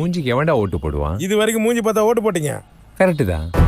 மூஞ்சிக்கு எவன்டா ஓட்டு போடுவான்? இது வரைக்கும் மூஞ்சி பார்த்தா ஓட்டு போட்டீங்க. கரெக்டு தான்.